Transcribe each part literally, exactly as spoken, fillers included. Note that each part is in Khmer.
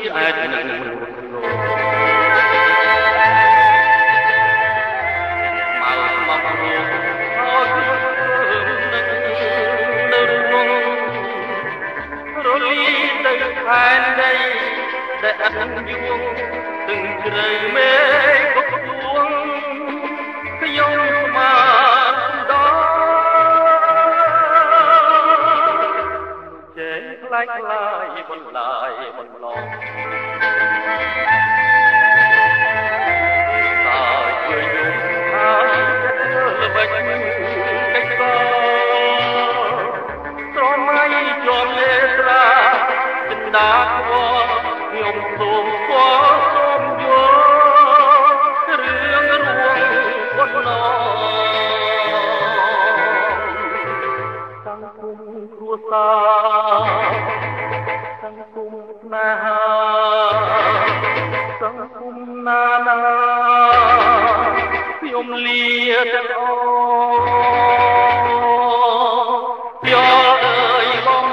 អាចនឹងខានដីដែលអត់យួងទឹងជ្រៅមេឃកពួងខ្ញុំស្មានដល់ចេញខ្លាយខ្លាយបន្លាយបន្លងតើជួយយំហើយល្បិចកិច្ចក៏ស្រមៃជាប់លេត្រាដាគួខ្ញុំសូមគួសូមយករឿងរួងប៉ុណ្ណោះសង្គមគ្រួសារសង្គមស្នេហាសង្គមណានាខ្ញុំលាទាំងអស់យកអើយបង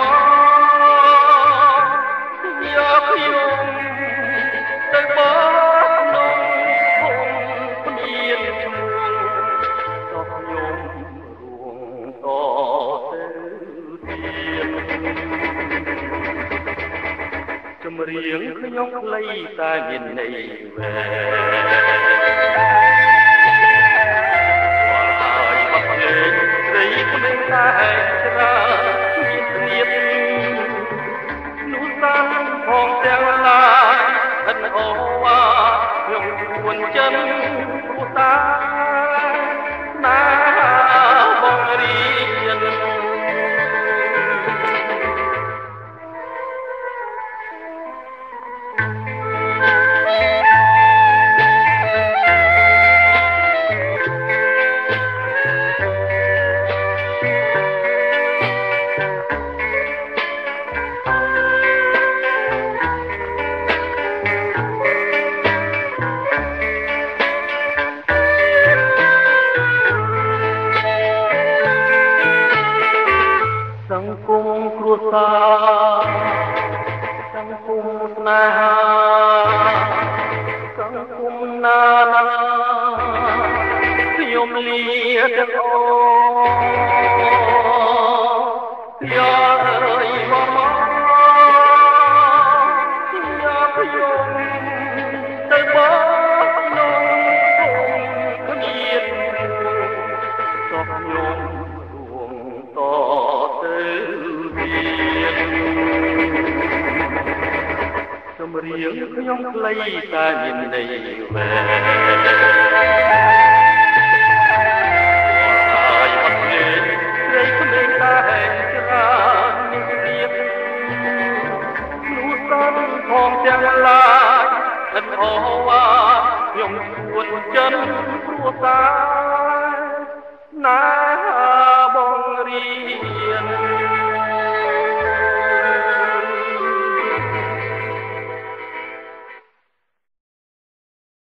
ទៅបនងភូមិគ្មានឈ្មោះក៏ខ្ញុំរួងតទៅទៀតចម្រៀងខ្ញុំខ្លីតែមានន័យវែងហើយបទលេងស្រីគ្មានតែច្រើនមានទៀតនោះសានផងទាំងឡាយអត់អូវ៉ាខ្ញុំជួនចិនព្រោះតាណាបងរៀនសង្គមគ្រួសារសង្គមស្នេហាសង្គមណានាខ្ញុំលាទាំងអស់យកអើយបងមកយកខ្ញុំទៅបងនោះគ្មានក៏ខ្ញុំរួងតចម្រៀងខ្ញុំខ្លីតែមានន័យវែងហើយអត់លេងស្រីគ្មានតែច្រើនមានទៀតនោះសានផងទាំងឡាយអិនអូវ៉ាខ្ញុំជួនចិនព្រោះតាណាបងរៀ